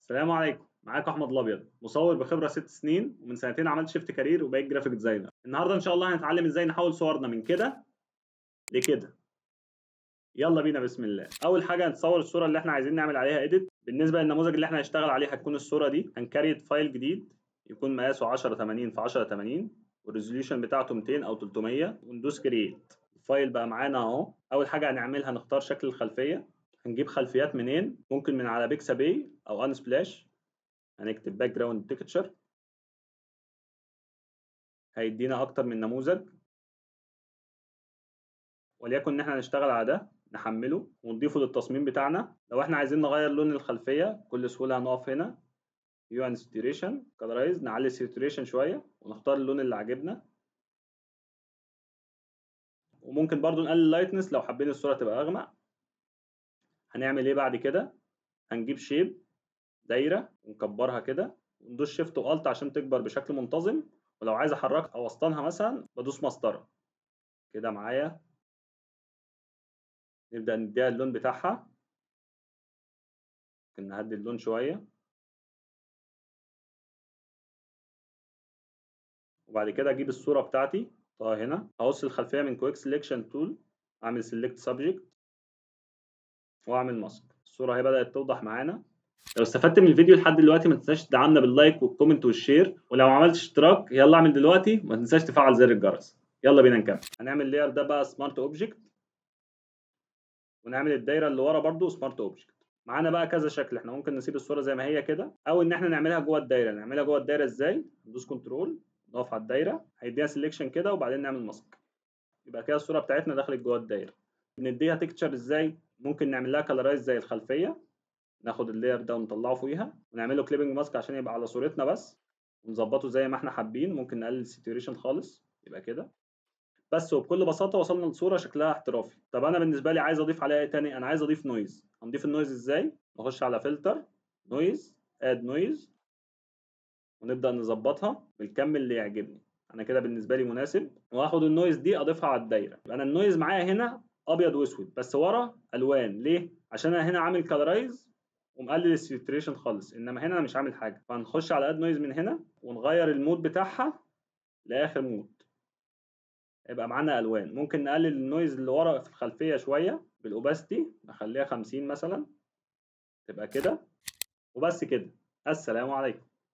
السلام عليكم، معاكم احمد الابيض، مصور بخبره 6 سنين، ومن سنتين عملت شيفت كارير وبقيت جرافيك ديزاينر. النهارده ان شاء الله هنتعلم ازاي نحول صورنا من كده لكده. يلا بينا بسم الله. اول حاجه هنتصور الصوره اللي احنا عايزين نعمل عليها اديت. بالنسبه للنموذج اللي احنا هنشتغل عليه هتكون الصوره دي. هنكريت فايل جديد يكون مقاسه 1080 في 1080 والريزوليوشن بتاعته 200 او 300 وندوس كرييت. الفايل بقى معانا اهو. اول حاجه هنعملها نختار شكل الخلفيه. هنجيب خلفيات منين؟ ممكن من على بيكسابي او ان سبلاش. هنكتب باك جراوند بيكتشر، هيدينا اكتر من نموذج، وليكن ان احنا هنشتغل على ده، نحمله ونضيفه للتصميم بتاعنا. لو احنا عايزين نغير لون الخلفيه بكل سهوله هنقف هنا فيو اند ساتوريشن كلرايز، نعلي الساتوريشن شويه ونختار اللون اللي عاجبنا. وممكن برضو نقلل اللايتنس لو حابين الصوره تبقى اغمق. هنعمل ايه بعد كده؟ هنجيب شيب دايره ونكبرها كده وندوس شيفت والت عشان تكبر بشكل منتظم. ولو عايز احركها او اسطنها مثلا بدوس مسطره كده معايا. نبدا نديها اللون بتاعها، ممكن نهدي اللون شويه. وبعد كده اجيب الصوره بتاعتي هنا، هقص الخلفيه من كويك سيلكشن تول، اعمل سيلكت سبجكت واعمل ماسك. الصوره اهي بدات توضح معانا. لو استفدت من الفيديو لحد دلوقتي ما تنساش تدعمنا باللايك والكومنت والشير، ولو ما عملتش اشتراك يلا اعمل دلوقتي وما تنساش تفعل زر الجرس. يلا بينا نكمل. هنعمل لاير ده بقى سمارت اوبجكت، ونعمل الدايره اللي ورا برده سمارت اوبجكت. معانا بقى كذا شكل، احنا ممكن نسيب الصوره زي ما هي كده او ان احنا نعملها جوه الدايره. نعملها جوه الدايره ازاي؟ ندوس كنترول، نقف على الدايره، هيديها سيلكشن كده وبعدين نعمل ماسك. يبقى كده الصوره بتاعتنا دخلت جوه الدايره. بنديها تكتشر ازاي؟ ممكن نعمل لها كلرايز زي الخلفيه، ناخد اللاير ده ونطلعه فوقيها ونعمل له كليبنج ماسك عشان يبقى على صورتنا بس، ونظبطه زي ما احنا حابين. ممكن نقلل الساتوريشن خالص يبقى كده بس. وبكل بساطه وصلنا لصوره شكلها احترافي. طب انا بالنسبه لي عايز اضيف عليها ايه تاني؟ انا عايز اضيف نويز. هنضيف النويز ازاي؟ نخش على فلتر، نويز، اد نويز، ونبدا نظبطها بالكم اللي يعجبني. انا كده بالنسبه لي مناسب، وهاخد النويز دي اضيفها على الدايره. يبقى انا النويز معايا هنا ابيض واسود بس ورا الوان. ليه؟ عشان انا هنا عامل كالرايز ومقلل الساتوريشن خالص، انما هنا انا مش عامل حاجه. فهنخش على اد نويز من هنا ونغير المود بتاعها لاخر مود، يبقى معانا الوان. ممكن نقلل النويز اللي ورا في الخلفيه شويه بالاوباستي، نخليها 50 مثلا، تبقى كده وبس كده. السلام عليكم.